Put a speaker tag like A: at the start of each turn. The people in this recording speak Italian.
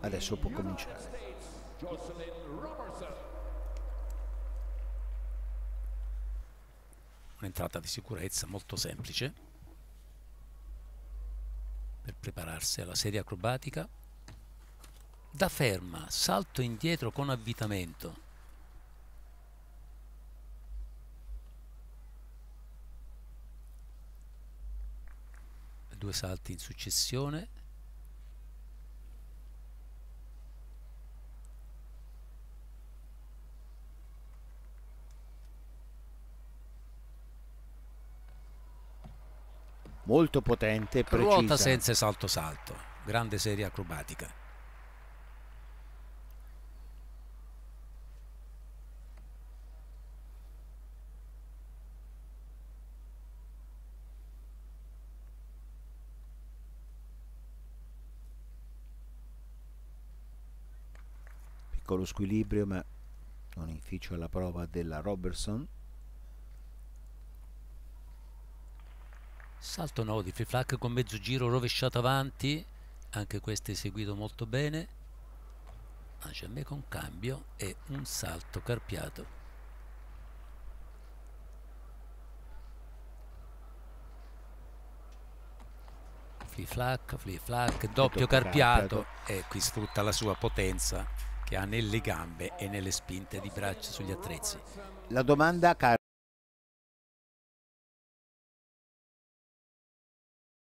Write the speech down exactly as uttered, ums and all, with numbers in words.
A: Adesso può cominciare.
B: Un'entrata di sicurezza molto semplice per prepararsi alla serie acrobatica. Da ferma, salto indietro con avvitamento. Due salti in successione.
A: Molto potente e precisa.
B: Ruota senza salto salto. Grande serie acrobatica.
A: Piccolo squilibrio, ma non inficio alla prova della Robertson.
B: Salto nuovo di free flag con mezzo giro rovesciato avanti, anche questo eseguito molto bene. Acemme con cambio e un salto carpiato. Flea flack, flea flack, doppio carpiato, e qui sfrutta la sua potenza che ha nelle gambe e nelle spinte di braccia sugli attrezzi.
A: La domanda,